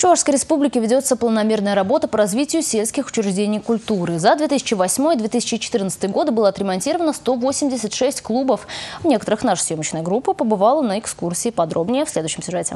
Чувашской республике ведется планомерная работа по развитию сельских учреждений культуры. За 2008-2014 годы было отремонтировано 186 клубов. В некоторых наша съемочная группа побывала на экскурсии. Подробнее в следующем сюжете.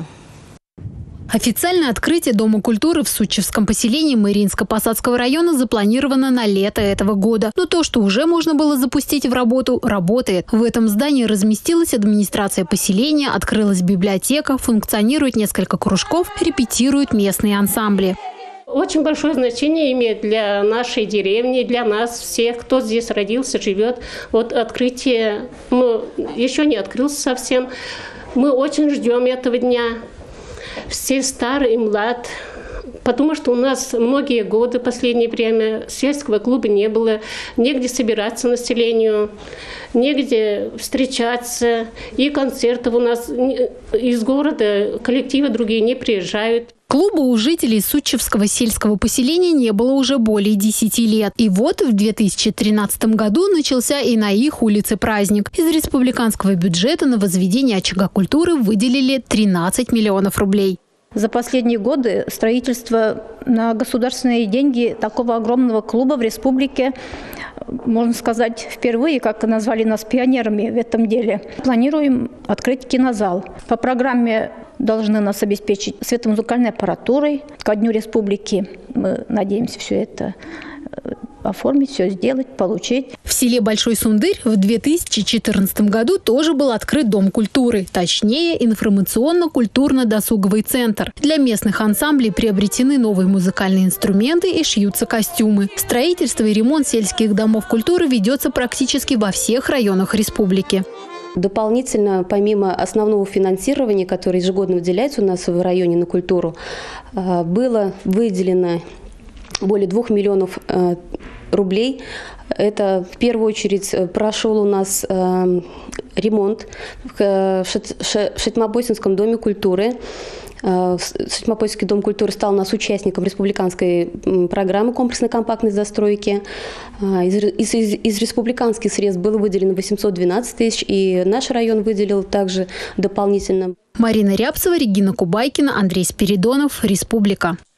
Официальное открытие Дома культуры в Сучевском поселении Мариинско-Посадского района запланировано на лето этого года. Но то, что уже можно было запустить в работу, работает. В этом здании разместилась администрация поселения, открылась библиотека, функционирует несколько кружков, репетируют местные ансамбли. Очень большое значение имеет для нашей деревни, для нас всех, кто здесь родился, живет. Вот открытие, еще не открылся совсем. Мы очень ждем этого дня. Все старый и млад, потому что у нас многие годы, последнее время, сельского клуба не было, негде собираться населению, негде встречаться, и концертов у нас из города, коллективы другие не приезжают. Клуба у жителей Сучевского сельского поселения не было уже более 10 лет. И вот в 2013 году начался и на их улице праздник. Из республиканского бюджета на возведение очага культуры выделили 13 миллионов рублей. За последние годы строительство на государственные деньги такого огромного клуба в республике, можно сказать, впервые, как назвали нас пионерами в этом деле. Планируем открыть кинозал. По программе должны нас обеспечить светомузыкальной аппаратурой. Ко Дню Республики мы надеемся все это оформить, все сделать, получить. В селе Большой Сундырь в 2014 году тоже был открыт Дом культуры, точнее информационно-культурно-досуговый центр. Для местных ансамблей приобретены новые музыкальные инструменты и шьются костюмы. Строительство и ремонт сельских домов культуры ведется практически во всех районах республики. Дополнительно, помимо основного финансирования, которое ежегодно выделяется у нас в районе на культуру, было выделено более 2 миллионов рублей. Это в первую очередь прошел у нас ремонт в Шитмопойсинском доме культуры. Шитмопойский дом культуры стал у нас участником республиканской программы комплексной компактной застройки. Из республиканских средств было выделено 812 тысяч, и наш район выделил также дополнительно. Марина Рябцева, Регина Кубайкина, Андрей Спиридонов. Республика.